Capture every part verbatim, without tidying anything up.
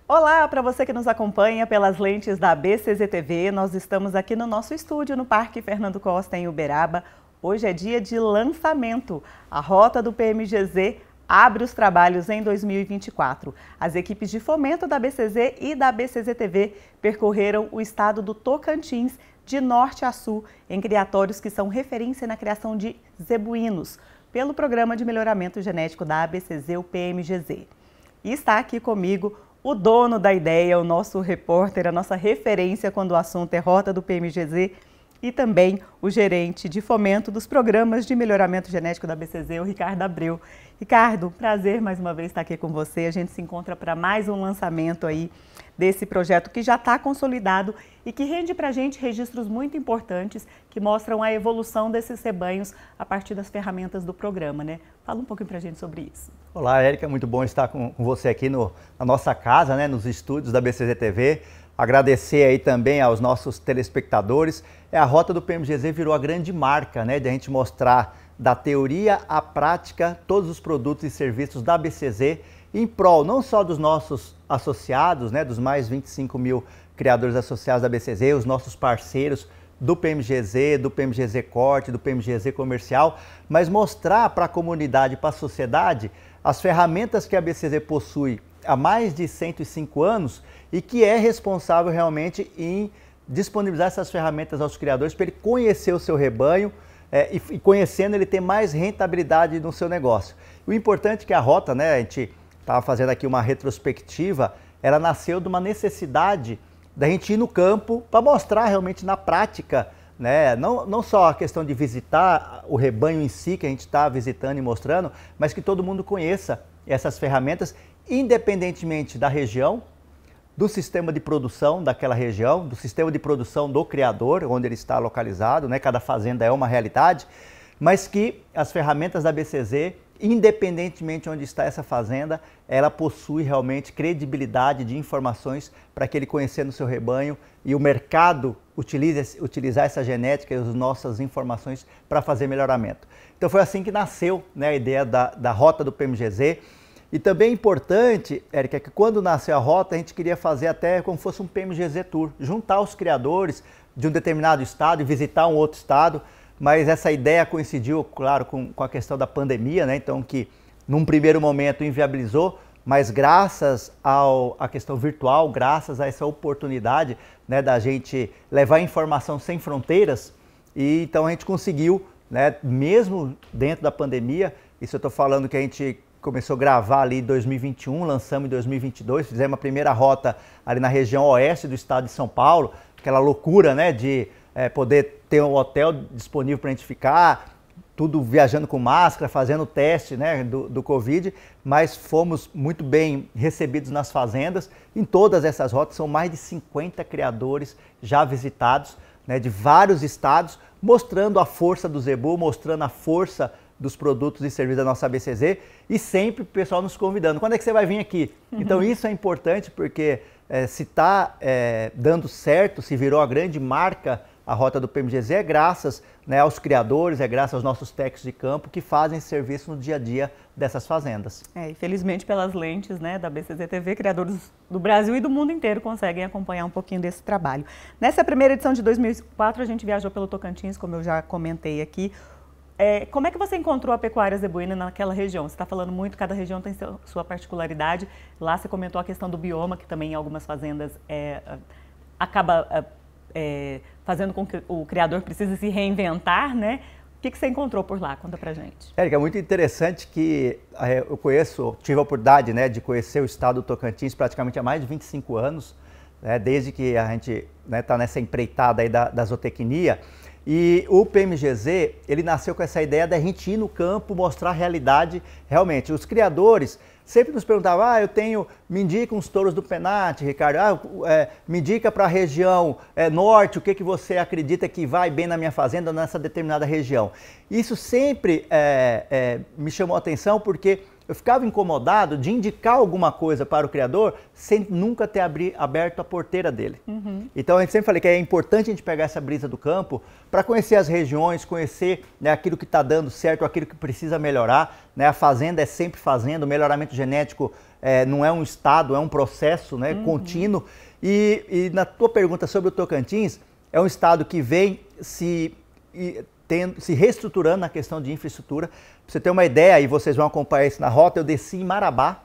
Olá, para você que nos acompanha pelas lentes da B C Z T V, nós estamos aqui no nosso estúdio no Parque Fernando Costa, em Uberaba. Hoje é dia de lançamento. A rota do P M G Z abre os trabalhos em dois mil e vinte e quatro. As equipes de fomento da B C Z e da B C Z T V percorreram o estado do Tocantins de norte a sul, em criatórios que são referência na criação de zebuínos, pelo Programa de Melhoramento Genético da A B C Z, o P M G Z. E está aqui comigo o dono da ideia, o nosso repórter, a nossa referência quando o assunto é rota do P M G Z, e também o gerente de fomento dos programas de melhoramento genético da B C Z, o Ricardo Abreu. Ricardo, prazer mais uma vez estar aqui com você. A gente se encontra para mais um lançamento aí desse projeto que já está consolidado e que rende para a gente registros muito importantes que mostram a evolução desses rebanhos a partir das ferramentas do programa, né? Fala um pouquinho para a gente sobre isso. Olá, Érica, muito bom estar com, com você aqui no, na nossa casa, né, nos estúdios da B C Z T V. Agradecer aí também aos nossos telespectadores. É, a rota do P M G Z virou a grande marca, né, de a gente mostrar da teoria à prática todos os produtos e serviços da B C Z em prol não só dos nossos associados, né, dos mais vinte e cinco mil criadores associados da B C Z, os nossos parceiros do P M G Z, do P M G Z Corte, do P M G Z Comercial, mas mostrar para a comunidade e para a sociedade as ferramentas que a B C Z possui há mais de cento e cinco anos e que é responsável realmente em disponibilizar essas ferramentas aos criadores para ele conhecer o seu rebanho é, e, e conhecendo ele ter mais rentabilidade no seu negócio. O importante é que a rota, né, a gente estava fazendo aqui uma retrospectiva, ela nasceu de uma necessidade da gente ir no campo para mostrar realmente na prática, né, não, não só a questão de visitar o rebanho em si que a gente está visitando e mostrando, mas que todo mundo conheça essas ferramentas, independentemente da região, do sistema de produção daquela região, do sistema de produção do criador, onde ele está localizado, né? Cada fazenda é uma realidade, mas que as ferramentas da B C Z, independentemente de onde está essa fazenda, ela possui realmente credibilidade de informações para que ele conhecendo o seu rebanho e o mercado utilize, utilizar essa genética e as nossas informações para fazer melhoramento. Então foi assim que nasceu, né, a ideia da, da rota do P M G Z. E também é importante, Érica, que quando nasceu a rota, a gente queria fazer até como fosse um P M G Z Tour, juntar os criadores de um determinado estado e visitar um outro estado, mas essa ideia coincidiu, claro, com, com a questão da pandemia, né? Então que num primeiro momento inviabilizou, mas graças ao, à questão virtual, graças a essa oportunidade, né, da gente levar informação sem fronteiras, e então a gente conseguiu, né, mesmo dentro da pandemia, isso eu estou falando que a gente começou a gravar ali em dois mil e vinte e um, lançamos em dois mil e vinte e dois, fizemos a primeira rota ali na região oeste do estado de São Paulo, aquela loucura, né, de é, poder ter um hotel disponível para a gente ficar, tudo viajando com máscara, fazendo o teste, né, do, do Covid, mas fomos muito bem recebidos nas fazendas. Em todas essas rotas são mais de cinquenta criadores já visitados, né, de vários estados, mostrando a força do zebu, mostrando a força dos produtos e serviços da nossa A B C Z e sempre o pessoal nos convidando. Quando é que você vai vir aqui? Uhum. Então isso é importante porque é, se está é, dando certo, se virou a grande marca a rota do P M G Z, é graças, né, aos criadores, é graças aos nossos técnicos de campo que fazem esse serviço no dia a dia dessas fazendas. É, e felizmente pelas lentes, né, da B C Z T V, criadores do Brasil e do mundo inteiro conseguem acompanhar um pouquinho desse trabalho. Nessa primeira edição de dois mil e quatro a gente viajou pelo Tocantins, como eu já comentei aqui. É, como é que você encontrou a pecuária zebuína naquela região? Você está falando muito, cada região tem seu, sua particularidade. Lá você comentou a questão do bioma, que também em algumas fazendas é, acaba é, fazendo com que o criador precise se reinventar, né? O que, que você encontrou por lá? Conta pra gente. Érica, é muito interessante que é, eu conheço, tive a oportunidade, né, de conhecer o estado do Tocantins praticamente há mais de vinte e cinco anos, né, desde que a gente está, né, nessa empreitada aí da, da zootecnia. E o P M G Z, ele nasceu com essa ideia da gente ir no campo, mostrar a realidade realmente. Os criadores sempre nos perguntavam, ah, eu tenho, me indica uns touros do Penat, Ricardo, ah, é, me indica para a região é, norte, o que, que você acredita que vai bem na minha fazenda, nessa determinada região. Isso sempre é, é, me chamou a atenção porque eu ficava incomodado de indicar alguma coisa para o criador sem nunca ter abri, aberto a porteira dele. Uhum. Então, a gente sempre falei que é importante a gente pegar essa brisa do campo para conhecer as regiões, conhecer, né, aquilo que está dando certo, aquilo que precisa melhorar. Né? A fazenda é sempre fazenda, o melhoramento genético é, não é um estado, é um processo, né, uhum, contínuo. E, e na tua pergunta sobre o Tocantins, é um estado que vem se... E, Tendo, se reestruturando na questão de infraestrutura. Para você ter uma ideia, e vocês vão acompanhar isso na rota, eu desci em Marabá,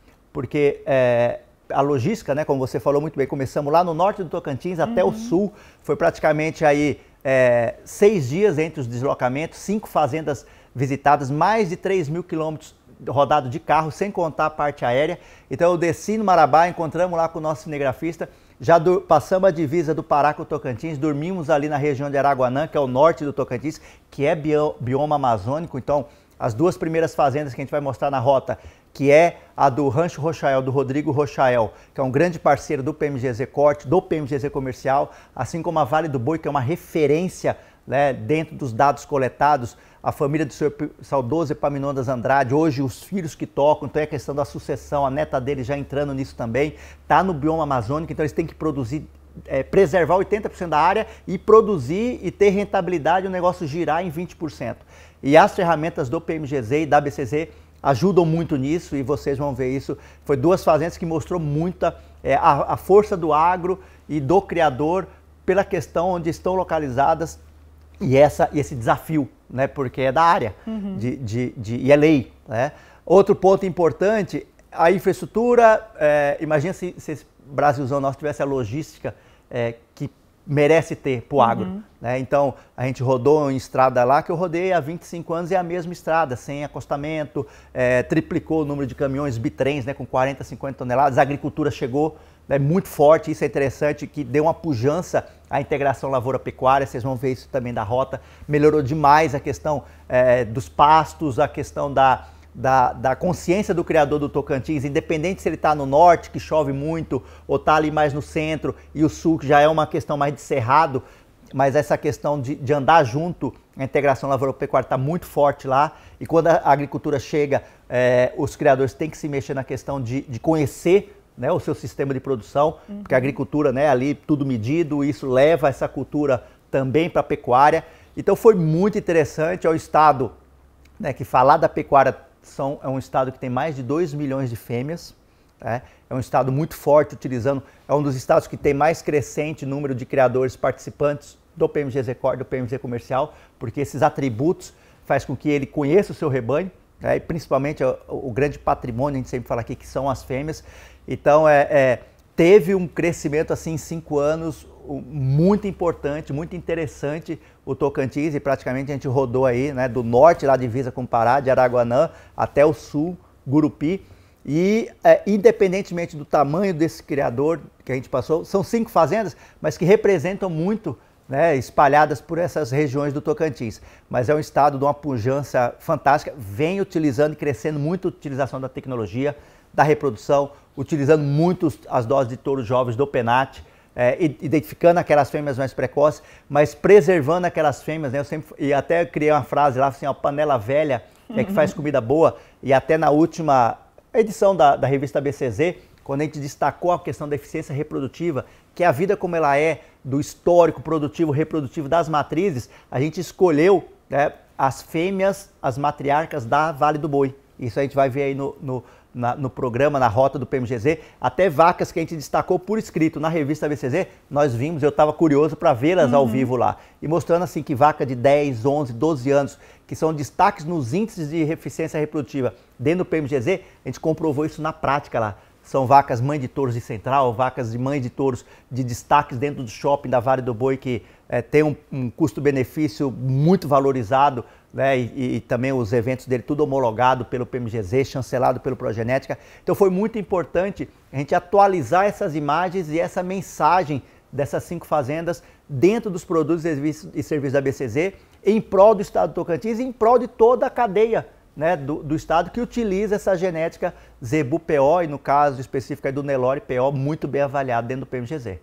porque é, a logística, né, como você falou muito bem, começamos lá no norte do Tocantins, uhum, até o sul, foi praticamente aí é, seis dias entre os deslocamentos, cinco fazendas visitadas, mais de três mil quilômetros rodados de carro, sem contar a parte aérea. Então eu desci no Marabá, encontramos lá com o nosso cinegrafista, já do, passamos a divisa do Pará com o Tocantins, dormimos ali na região de Araguanã, que é o norte do Tocantins, que é bio, bioma amazônico. Então, as duas primeiras fazendas que a gente vai mostrar na rota, que é a do Rancho Rochael, do Rodrigo Rochael, que é um grande parceiro do P M G Z Corte, do P M G Z Comercial, assim como a Vale do Boi, que é uma referência, né, dentro dos dados coletados, a família do senhor saudoso Epaminondas Andrade, hoje os filhos que tocam, então é a questão da sucessão, a neta dele já entrando nisso também, está no bioma amazônico, então eles têm que produzir, é, preservar oitenta por cento da área e produzir e ter rentabilidade, o negócio girar em vinte por cento. E as ferramentas do P M G Z e da B C Z ajudam muito nisso e vocês vão ver isso. Foi duas fazendas que mostrou muita é, a, a força do agro e do criador pela questão onde estão localizadas e, essa, e esse desafio, né, porque é da área, uhum, de, de, de, e é lei. Né? Outro ponto importante, a infraestrutura, é, imagina se, se esse Brasilzão nosso tivesse a logística é, que merece ter para o agro. Uhum. Né? Então, a gente rodou em estrada lá, que eu rodei há vinte e cinco anos, e é a mesma estrada, sem acostamento, é, triplicou o número de caminhões, bitrens, né, com quarenta, cinquenta toneladas, a agricultura chegou, né, muito forte, isso é interessante, que deu uma pujança à integração lavoura-pecuária, vocês vão ver isso também da rota, melhorou demais a questão é, dos pastos, a questão da, da, da consciência do criador do Tocantins, independente se ele está no norte, que chove muito, ou está ali mais no centro, e o sul, que já é uma questão mais de cerrado, mas essa questão de, de andar junto, a integração lavoura-pecuária está muito forte lá, e quando a agricultura chega, é, os criadores têm que se mexer na questão de, de conhecer, né, o seu sistema de produção, uhum, porque a agricultura, né, ali tudo medido, isso leva essa cultura também para a pecuária. Então foi muito interessante, é o estado, né, que falar da pecuária são, é um estado que tem mais de dois milhões de fêmeas, né, é um estado muito forte, utilizando, é um dos estados que tem mais crescente número de criadores participantes do P M G Z Corte, do P M G Z Comercial, porque esses atributos faz com que ele conheça o seu rebanho, né, e principalmente o, o grande patrimônio, a gente sempre fala aqui, que são as fêmeas. Então, é, é, teve um crescimento assim em cinco anos muito importante, muito interessante o Tocantins, e praticamente a gente rodou aí, né, do norte, lá divisa com o Pará, de Araguanã, até o sul, Gurupi. E, é, independentemente do tamanho desse criador que a gente passou, são cinco fazendas, mas que representam muito, né, espalhadas por essas regiões do Tocantins. Mas é um estado de uma pujança fantástica, vem utilizando e crescendo muito a utilização da tecnologia, da reprodução, utilizando muito as doses de touros jovens do Penat, é, identificando aquelas fêmeas mais precoces, mas preservando aquelas fêmeas, né? Eu sempre, e até criei uma frase lá, assim, ó, panela velha, que é que faz comida boa, e até na última edição da, da revista B C Z, quando a gente destacou a questão da eficiência reprodutiva, que é a vida como ela é, do histórico produtivo, reprodutivo das matrizes, a gente escolheu, né, as fêmeas, as matriarcas da Vale do Boi. Isso a gente vai ver aí no, no, na, no programa, na rota do P M G Z, até vacas que a gente destacou por escrito na revista B C Z, nós vimos, eu estava curioso para vê-las, uhum, ao vivo lá, e mostrando assim que vaca de dez, onze, doze anos, que são destaques nos índices de eficiência reprodutiva dentro do P M G Z, a gente comprovou isso na prática lá. São vacas mãe de touros de central, vacas de mãe de touros de destaques dentro do shopping da Vale do Boi, que é, tem um, um custo-benefício muito valorizado, né, e, e também os eventos dele tudo homologado pelo P M G Z, chancelado pelo Progenética. Então foi muito importante a gente atualizar essas imagens e essa mensagem dessas cinco fazendas dentro dos produtos e serviços da B C Z, em prol do estado do Tocantins e em prol de toda a cadeia, né, do, do estado que utiliza essa genética Zebu P O, e no caso específico é do Nelore P O, muito bem avaliado dentro do P M G Z.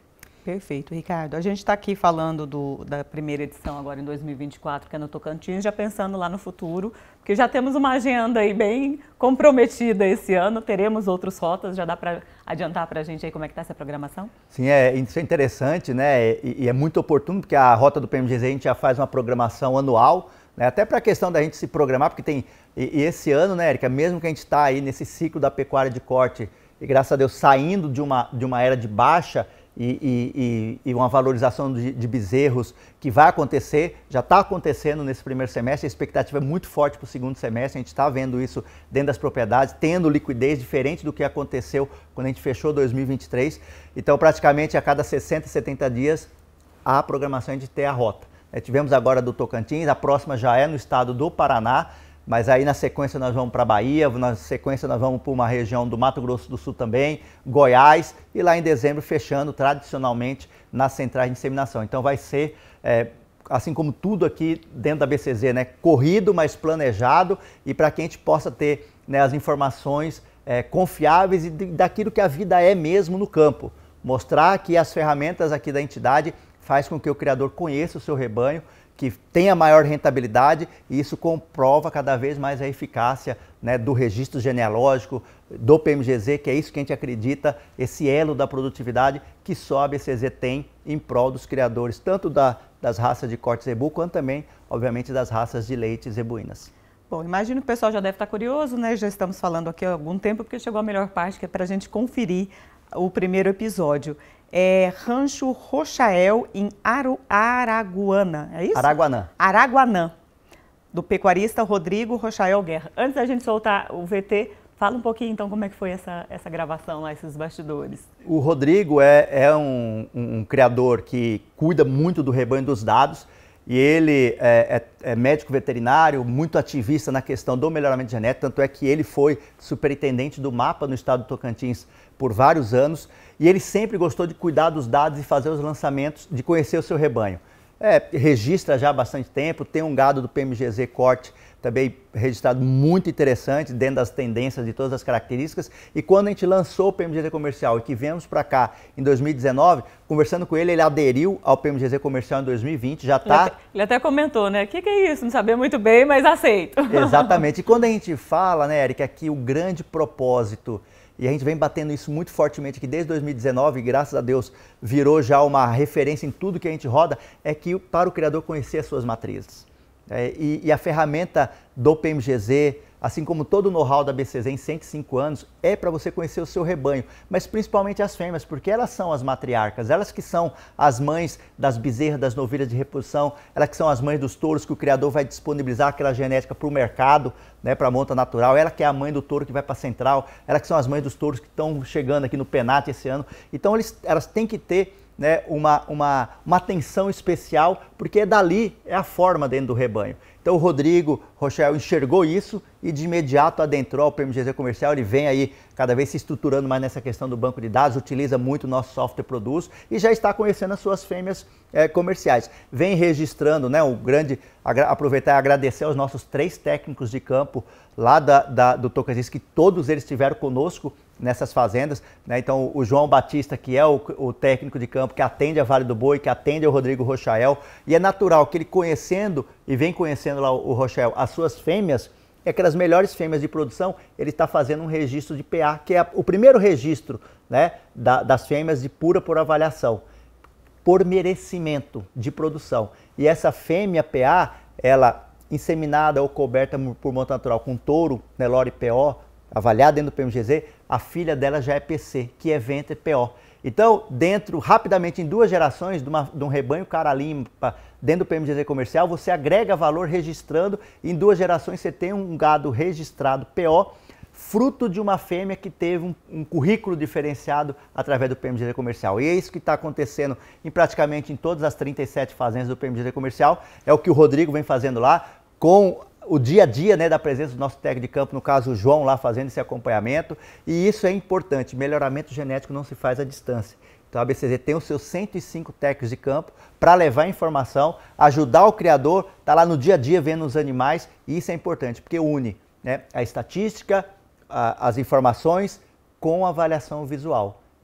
Perfeito, Ricardo. A gente está aqui falando do, da primeira edição agora em dois mil e vinte e quatro, que é no Tocantins, já pensando lá no futuro, porque já temos uma agenda aí bem comprometida esse ano, teremos outras rotas, já dá para adiantar para a gente aí como é que está essa programação? Sim, é, isso é interessante, né, e, e é muito oportuno, porque a Rota do P M G Z a gente já faz uma programação anual, né, até para a questão da gente se programar, porque tem, e, e esse ano, né, Érica, mesmo que a gente está aí nesse ciclo da pecuária de corte, e graças a Deus saindo de uma, de uma era de baixa, E, e, e uma valorização de, de bezerros que vai acontecer, já está acontecendo nesse primeiro semestre, a expectativa é muito forte para o segundo semestre, a gente está vendo isso dentro das propriedades, tendo liquidez diferente do que aconteceu quando a gente fechou dois mil e vinte e três, então praticamente a cada sessenta, setenta dias a programação é de ter a rota. É, tivemos agora do Tocantins, a próxima já é no estado do Paraná, mas aí na sequência nós vamos para a Bahia, na sequência nós vamos para uma região do Mato Grosso do Sul também, Goiás, e lá em dezembro fechando tradicionalmente nas centrais de inseminação. Então vai ser, é, assim como tudo aqui dentro da B C Z, né, corrido, mas planejado, e para que a gente possa ter, né, as informações é, confiáveis e daquilo que a vida é mesmo no campo. Mostrar que as ferramentas aqui da entidade faz com que o criador conheça o seu rebanho, que tenha maior rentabilidade, e isso comprova cada vez mais a eficácia, né, do registro genealógico, do P M G Z, que é isso que a gente acredita, esse elo da produtividade que só a B C Z tem em prol dos criadores, tanto da, das raças de corte zebu, quanto também, obviamente, das raças de leite zebuínas. Bom, imagino que o pessoal já deve estar curioso, né? Já estamos falando aqui há algum tempo, porque chegou a melhor parte, que é para a gente conferir o primeiro episódio. É Rancho Rochael, em Aru, Araguana, é isso? Araguanã. Araguanã, do pecuarista Rodrigo Rochael Guerra. Antes da gente soltar o V T, fala um pouquinho então como é que foi essa, essa gravação lá, esses bastidores. O Rodrigo é, é um, um, um criador que cuida muito do rebanho dos dados, e ele é, é, é médico veterinário, muito ativista na questão do melhoramento genético, tanto é que ele foi superintendente do mapa no estado do Tocantins por vários anos, e ele sempre gostou de cuidar dos dados e fazer os lançamentos, de conhecer o seu rebanho. É, registra já há bastante tempo, tem um gado do P M G Z corte também registrado muito interessante, dentro das tendências de todas as características, e quando a gente lançou o P M G Z comercial e que viemos para cá em dois mil e dezenove, conversando com ele, ele aderiu ao P M G Z comercial em dois mil e vinte, já está... Ele, ele até comentou, né? O que, que é isso? Não sabia muito bem, mas aceito. Exatamente. E quando a gente fala, né, Érica, que o grande propósito, e a gente vem batendo isso muito fortemente aqui desde dois mil e dezenove, e graças a Deus virou já uma referência em tudo que a gente roda, é que para o criador conhecer as suas matrizes. É, e, e a ferramenta do P M G Z, assim como todo o know-how da B C Z em cento e cinco anos, é para você conhecer o seu rebanho, mas principalmente as fêmeas, porque elas são as matriarcas, elas que são as mães das bezerras, das novilhas de reposição, elas que são as mães dos touros que o criador vai disponibilizar aquela genética para o mercado, né, para a monta natural, ela que é a mãe do touro que vai para a central, elas que são as mães dos touros que estão chegando aqui no Penat esse ano. Então eles, elas têm que ter, né, uma, uma, uma atenção especial, porque dali é a forma dentro do rebanho. Então o Rodrigo Rochael enxergou isso e de imediato adentrou ao P M G Z comercial, ele vem aí cada vez se estruturando mais nessa questão do banco de dados, utiliza muito o nosso software Produz e já está conhecendo as suas fêmeas é, comerciais. Vem registrando, né, o grande, aproveitar e agradecer aos nossos três técnicos de campo lá da, da, do Tocantins, que todos eles estiveram conosco nessas fazendas, né? Então o João Batista, que é o, o técnico de campo que atende a Vale do Boi, que atende ao Rodrigo Rochael, e é natural que ele conhecendo e vem conhecendo lá o, o Rochael, as suas fêmeas, é aquelas melhores fêmeas de produção, ele está fazendo um registro de P A, que é o primeiro registro, né, da, das fêmeas de pura por avaliação, por merecimento de produção. E essa fêmea P A, ela inseminada ou coberta por monta natural com touro, Nelore P O, avaliada dentro do P M G Z, a filha dela já é P C, que é Ventre P O. Então, dentro, rapidamente, em duas gerações, de, uma, de um rebanho cara limpa, dentro do P M G Z comercial, você agrega valor registrando, e em duas gerações você tem um gado registrado P O, fruto de uma fêmea que teve um, um currículo diferenciado através do P M G Z comercial. E é isso que está acontecendo em praticamente em todas as trinta e sete fazendas do P M G Z comercial, é o que o Rodrigo vem fazendo lá, com o dia a dia, né, da presença do nosso técnico de campo, no caso o João lá fazendo esse acompanhamento, e isso é importante, melhoramento genético não se faz à distância. Então a B C Z tem os seus cento e cinco técnicos de campo para levar informação, ajudar o criador, tá lá no dia a dia vendo os animais, e isso é importante, porque une, né, a estatística, a, as informações com a avaliação visual.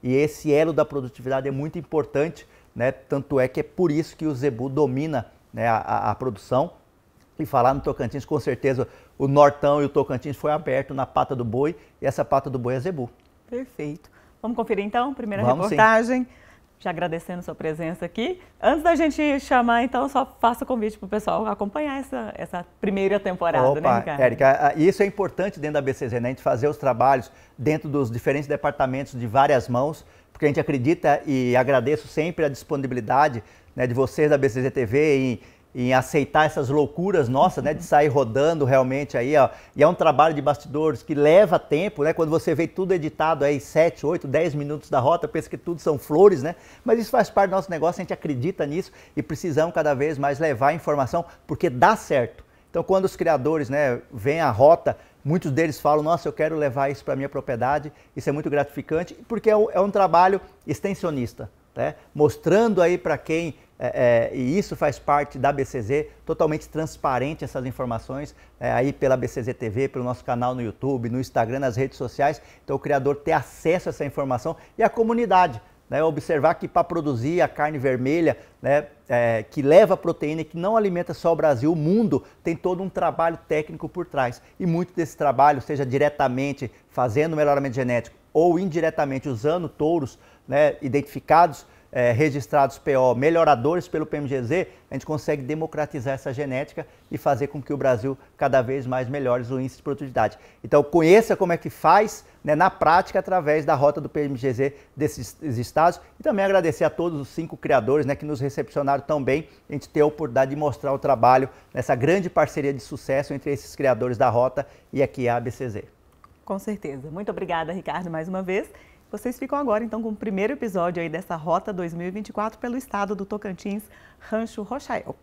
e esse elo da produtividade é muito importante, né? Tanto é que é por isso que o Zebu domina, né, a, a, a produção. E falar no Tocantins, com certeza o Nortão e o Tocantins foi aberto na pata do boi, e essa pata do boi é Zebu. Perfeito. Vamos conferir então, primeira Vamos, reportagem. Sim. Já agradecendo sua presença aqui. Antes da gente chamar, então, só faço o convite para o pessoal acompanhar essa, essa primeira temporada, Opa, né, Ricardo? Érica, isso é importante dentro da B C Z, né? A gente fazer os trabalhos dentro dos diferentes departamentos de várias mãos, porque a gente acredita e agradeço sempre a disponibilidade, né, de vocês da B C Z T V em em aceitar essas loucuras nossas, né, de sair rodando realmente aí, ó. E é um trabalho de bastidores que leva tempo, né, quando você vê tudo editado aí, sete, oito, dez minutos da rota, pensa que tudo são flores, né, mas isso faz parte do nosso negócio, a gente acredita nisso e precisamos cada vez mais levar a informação, porque dá certo. Então, quando os criadores, né, veem a rota, muitos deles falam, nossa, eu quero levar isso para a minha propriedade, isso é muito gratificante, porque é um, é um trabalho extensionista, né, mostrando aí para quem... É, é, e isso faz parte da B C Z, totalmente transparente essas informações, é, aí pela B C Z T V, pelo nosso canal no YouTube, no Instagram, nas redes sociais. Então o criador ter acesso a essa informação e a comunidade, né, observar que para produzir a carne vermelha, né, é, que leva proteína e que não alimenta só o Brasil, o mundo, tem todo um trabalho técnico por trás. E muito desse trabalho, seja diretamente fazendo melhoramento genético ou indiretamente usando touros, né, identificados, É, registrados P O, melhoradores pelo P M G Z, a gente consegue democratizar essa genética e fazer com que o Brasil cada vez mais melhore o índice de produtividade. Então conheça como é que faz, né, na prática através da rota do P M G Z desses estados, e também agradecer a todos os cinco criadores, né, que nos recepcionaram tão bem, a gente ter a oportunidade de mostrar o trabalho nessa grande parceria de sucesso entre esses criadores da rota e aqui a A B C Z. Com certeza. Muito obrigada, Ricardo, mais uma vez. Vocês ficam agora, então, com o primeiro episódio aí dessa Rota dois mil e vinte e quatro pelo estado do Tocantins, Rancho Rochael.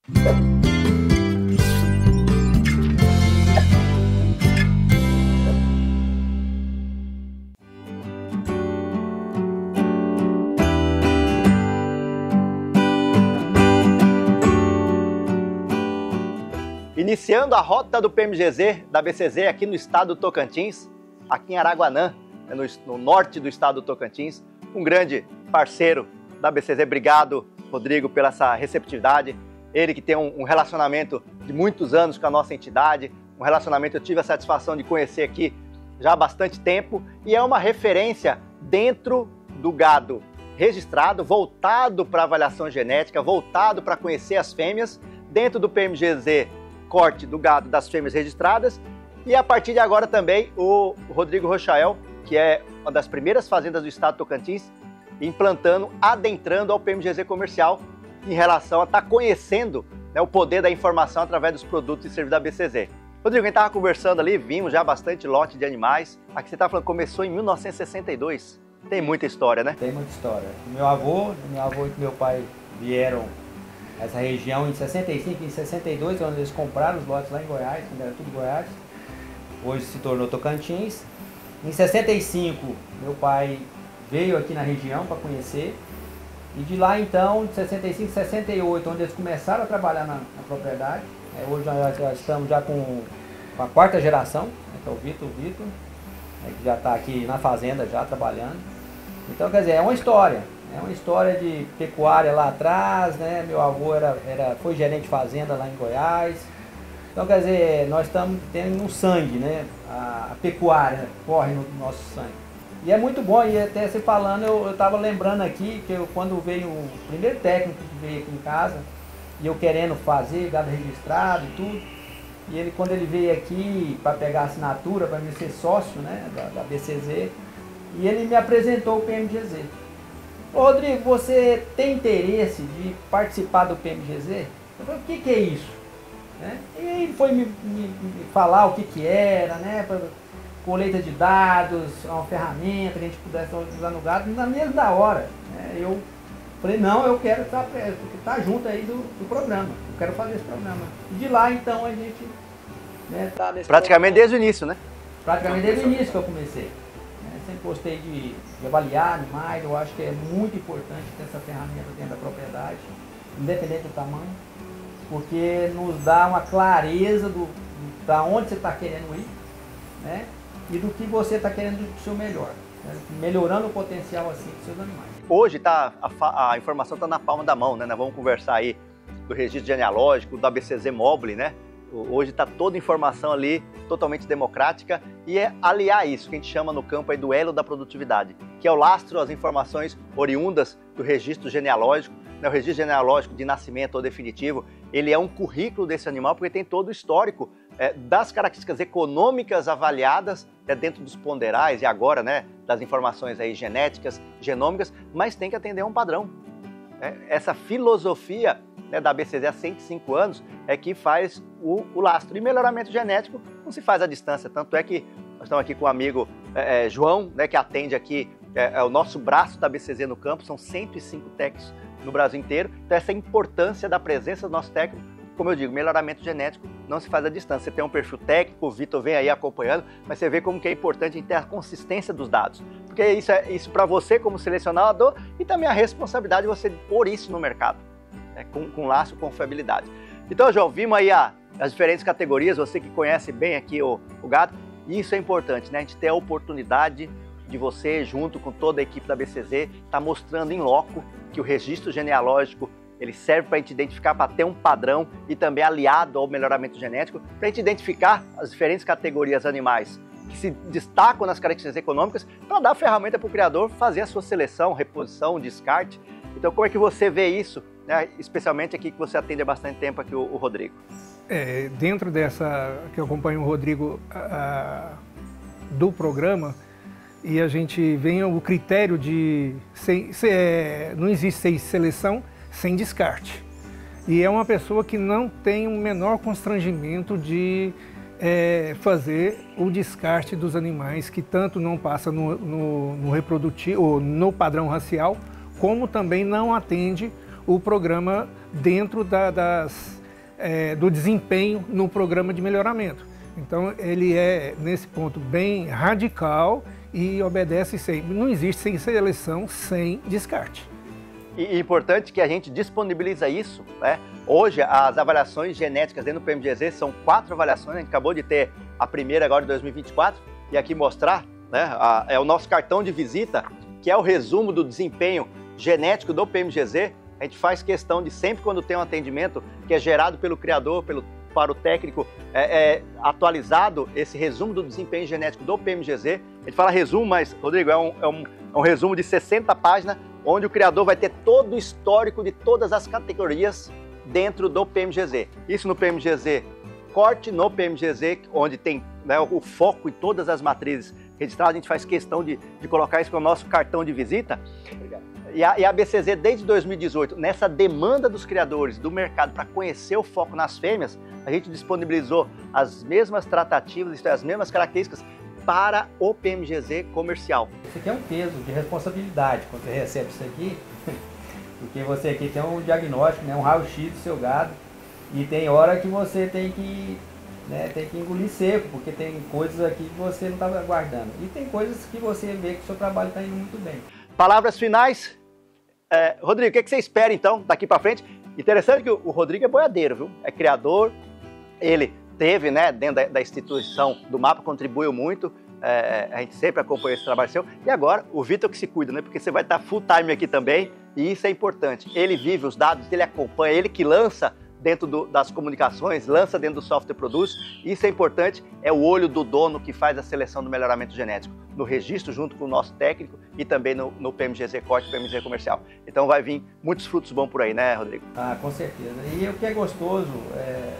Iniciando a Rota do P M G Z da B C Z aqui no estado do Tocantins, aqui em Araguanã, No, no norte do estado do Tocantins, um grande parceiro da B C Z. Obrigado, Rodrigo, pela essa receptividade. Ele que tem um, um relacionamento de muitos anos com a nossa entidade, um relacionamento que eu tive a satisfação de conhecer aqui já há bastante tempo, e é uma referência dentro do gado registrado, voltado para avaliação genética, voltado para conhecer as fêmeas, dentro do P M G Z corte do gado das fêmeas registradas, e a partir de agora também o Rodrigo Rochael, que é uma das primeiras fazendas do estado do Tocantins, implantando, adentrando ao P M G Z comercial em relação a estar tá conhecendo, né, o poder da informação através dos produtos e serviços da B C Z. Rodrigo, a gente estava conversando ali, vimos já bastante lote de animais. Aqui você estava falando, começou em mil novecentos e sessenta e dois. Tem muita história, né? Tem muita história. Meu avô, meu avô e meu pai vieram essa região em sessenta e cinco, em sessenta e dois, onde eles compraram os lotes lá em Goiás, quando era tudo Goiás. Hoje se tornou Tocantins. Em sessenta e cinco, meu pai veio aqui na região para conhecer, e de lá então, de sessenta e cinco, sessenta e oito, onde eles começaram a trabalhar na, na propriedade. É, hoje nós já estamos já com, com a quarta geração, né, que é o Vitor, o Vitor, né, que já está aqui na fazenda já trabalhando. Então, quer dizer, é uma história, é uma história de pecuária lá atrás, né? Meu avô era, era, foi gerente de fazenda lá em Goiás. Então, quer dizer, nós estamos tendo no sangue, né? A, a pecuária corre no nosso sangue. E é muito bom, e até você falando, eu estava lembrando aqui que eu, quando veio o primeiro técnico que veio aqui em casa, e eu querendo fazer gado registrado e tudo, e ele, quando ele veio aqui para pegar a assinatura, para mim ser sócio, né, da, da B C Z, e ele me apresentou o P M G Z. Ô, Rodrigo, você tem interesse de participar do P M G Z? Eu falei, o que, que é isso? Né? E ele foi me, me, me falar o que, que era, né? Pra, colheita de dados, uma ferramenta que a gente pudesse usar no gado, na mesma hora. Né? Eu falei, não, eu quero estar, estar junto aí do, do programa, eu quero fazer esse programa. E de lá então a gente, né, tá nesse Praticamente programa. desde o início, né? Praticamente desde o início que eu comecei. Né? Sempre gostei de, de avaliar animais, eu acho que é muito importante ter essa ferramenta dentro da propriedade, independente do tamanho, porque nos dá uma clareza do, da onde você está querendo ir, né? E do que você está querendo do seu melhor. né, melhorando o potencial assim dos seus animais. Hoje tá, a, a informação está na palma da mão, né? Nós vamos conversar aí do registro genealógico, do A B C Z Mobile, né? Hoje está toda a informação ali totalmente democrática e é aliar isso que a gente chama no campo aí do elo da produtividade, que é o lastro, as informações oriundas do registro genealógico, né? O registro genealógico de nascimento ou definitivo, ele é um currículo desse animal porque tem todo o histórico é, das características econômicas avaliadas é, dentro dos ponderais e agora, né, das informações aí genéticas, genômicas, mas tem que atender a um padrão. Né? Essa filosofia, né, da A B C Z há cento e cinco anos é que faz o, o lastro. E melhoramento genético não se faz à distância, tanto é que nós estamos aqui com o amigo é, é, João, né, que atende aqui, é, é o nosso braço da A B C Z no campo, são cento e cinco técnicos no Brasil inteiro. Então essa importância da presença do nosso técnico, como eu digo, melhoramento genético não se faz à distância. Você tem um perfil técnico, o Vitor vem aí acompanhando, mas você vê como que é importante a gente ter a consistência dos dados. Porque isso é isso para você como selecionador e também a responsabilidade de você pôr isso no mercado. É, com, com laço, com confiabilidade. Então, João, vimos aí a, as diferentes categorias, você que conhece bem aqui o, o gado, e isso é importante, né? A gente ter a oportunidade de você, junto com toda a equipe da A B C Z, estar tá mostrando em loco que o registro genealógico ele serve para a gente identificar, para ter um padrão e também aliado ao melhoramento genético, para a gente identificar as diferentes categorias animais que se destacam nas características econômicas, para dar a ferramenta para o criador fazer a sua seleção, reposição, descarte. Então, como é que você vê isso, né? Especialmente aqui que você atende há bastante tempo aqui o, o Rodrigo? É, dentro dessa, que eu acompanho o Rodrigo a, do programa, e a gente vem o critério de, sem, se, é, não existe seleção sem descarte. E é uma pessoa que não tem o menor constrangimento de é, fazer o descarte dos animais que tanto não passa no, no, no reprodutivo, ou no padrão racial, como também não atende o programa dentro da, das, é, do desempenho no programa de melhoramento. Então ele é, nesse ponto, bem radical e obedece sempre. Não existe sem seleção, sem descarte. E importante que a gente disponibiliza isso, né? Hoje as avaliações genéticas dentro do P M G Z são quatro avaliações, a gente acabou de ter a primeira agora de dois mil e vinte e quatro, e aqui mostrar, né, a, é o nosso cartão de visita, que é o resumo do desempenho genético do P M G Z. A gente faz questão de sempre quando tem um atendimento que é gerado pelo criador, pelo, para o técnico, é, é atualizado esse resumo do desempenho genético do P M G Z. A gente fala resumo, mas, Rodrigo, é um, é um, é um resumo de sessenta páginas, onde o criador vai ter todo o histórico de todas as categorias dentro do P M G Z. Isso no P M G Z corte, no P M G Z, onde tem, né, o foco em todas as matrizes registradas, a gente faz questão de, de colocar isso no nosso cartão de visita. Obrigado. E a, e a A B C Z, desde dois mil e dezoito, nessa demanda dos criadores do mercado para conhecer o foco nas fêmeas, a gente disponibilizou as mesmas tratativas, isto é, as mesmas características para o P M G Z comercial. Isso aqui é um peso de responsabilidade quando você recebe isso aqui, porque você aqui tem um diagnóstico, né, um raio-x do seu gado, e tem hora que você tem que, né, tem que engolir seco, porque tem coisas aqui que você não estava aguardando. E tem coisas que você vê que o seu trabalho está indo muito bem. Palavras finais. É, Rodrigo, o que, que você espera então daqui para frente? Interessante que o, o Rodrigo é boiadeiro, viu? É criador, ele teve, né, dentro da, da instituição do MAPA, contribuiu muito, é, a gente sempre acompanha esse trabalho seu, e agora o Vitor que se cuida, né, porque você vai estar full time aqui também, e isso é importante. Ele vive os dados, ele acompanha, ele que lança dentro do, das comunicações, lança dentro do software produz, isso é importante, é o olho do dono que faz a seleção do melhoramento genético, no registro junto com o nosso técnico e também no, no P M G Z corte, P M G Z comercial. Então vai vir muitos frutos bons por aí, né, Rodrigo? Ah, com certeza. E o que é gostoso é,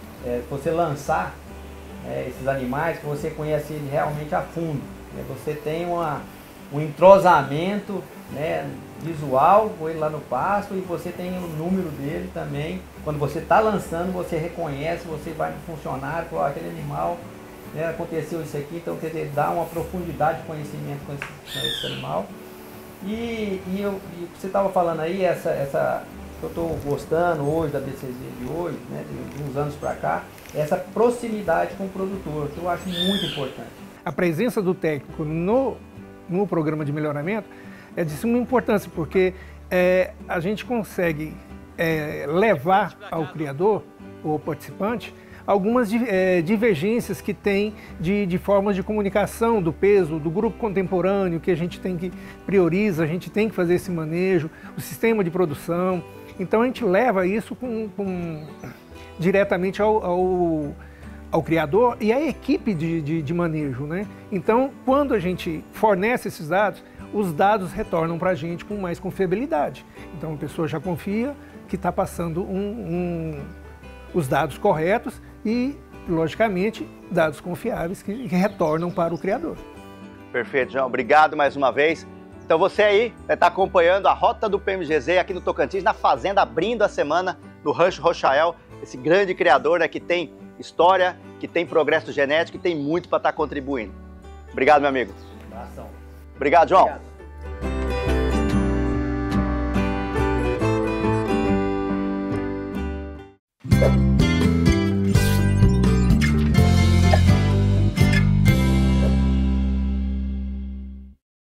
é você lançar é, esses animais que você conhece ele realmente a fundo. Né? Você tem uma, um entrosamento, né, visual com ele lá no pasto, e você tem o número dele também. Quando você está lançando, você reconhece, você vai no funcionário, fala, aquele animal, né, aconteceu isso aqui, então quer dizer, dá uma profundidade de conhecimento com esse, com esse animal. E, e, eu, e o que você estava falando aí, essa, essa que eu estou gostando hoje da B C Z de hoje, né, de, de uns anos para cá, essa proximidade com o produtor, que eu acho muito importante. A presença do técnico no, no programa de melhoramento é de suma importância, porque é, a gente consegue é, levar ao criador, ou participante, algumas é, divergências que tem de, de formas de comunicação do peso, do grupo contemporâneo, que a gente tem que prioriza, a gente tem que fazer esse manejo, o sistema de produção. Então a gente leva isso com, com, diretamente ao, ao, ao criador e à equipe de, de, de manejo, né? Então, quando a gente fornece esses dados, os dados retornam para a gente com mais confiabilidade. Então a pessoa já confia que está passando um, um, os dados corretos e, logicamente, dados confiáveis que, que retornam para o criador. Perfeito, João. Obrigado mais uma vez. Então você aí está acompanhando a Rota do P M G Z aqui no Tocantins, na fazenda, abrindo a semana no Rancho Rochael, esse grande criador, né, que tem história, que tem progresso genético e tem muito para estar contribuindo. Obrigado, meu amigo. Abração. Obrigado, João. Obrigado.